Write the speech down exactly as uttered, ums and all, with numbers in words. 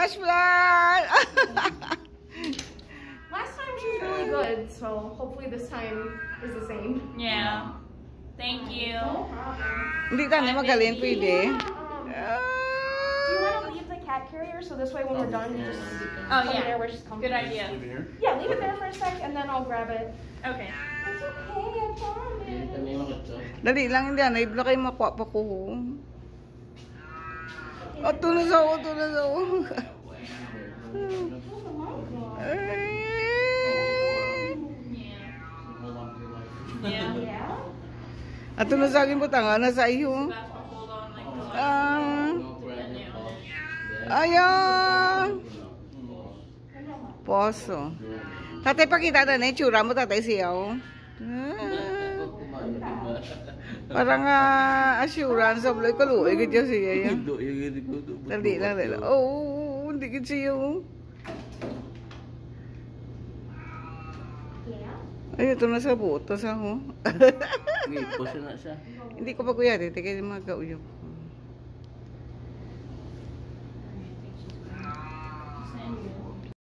flash flash! Last time she was really good, so hopefully this time is the same. Yeah. Thank you. No problem. Hindi ka na magaling, pwede. Um, do you want to leave the cat carrier so this way when we're done, you just Oh put it there yeah. where she's comfortable? Good idea. Leave it here? Yeah, leave it there for a sec and then I'll grab it. Okay. It's okay, I promise. Dali lang, hindi na. I-block kayo makuha pa ko. Oh, tunas ako, tunas ako. Yeah. Yeah? At tunas sa akin po tanga na sa iyo. That's what hold on like the left. Ah, Then you. ayan. Poso. Tatay, pakita na na yung tsura mo, tatay siyaw. Ah, parang uh, assurance of like kaluoy ganyan siya yan. Dali lang dali. Oh, hindi gid siya. Yeah? Ay, ito na sa butas ako. Hindi, puso na siya. Hindi ko pa kuya, titigil yung mga kauyok.